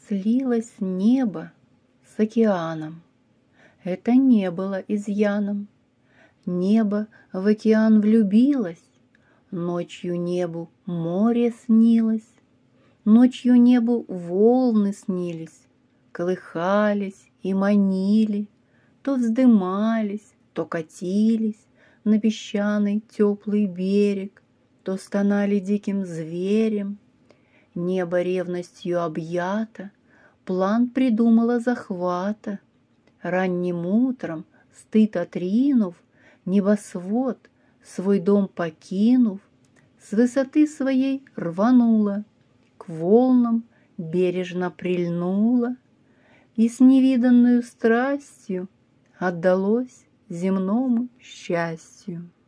слилось небо с океаном. Это не было изъяном. Небо в океан влюбилось, ночью небу море снилось, ночью небу волны снились, колыхались и манили, то вздымались, то катились на песчаный теплый берег, то стонали диким зверем. Небо ревностью объято, план придумала захвата. Ранним утром, стыд отринув, небосвод, свой дом покинув, с высоты своей рванула, к волнам бережно прильнула и с невиданною страстью отдалось земному счастью.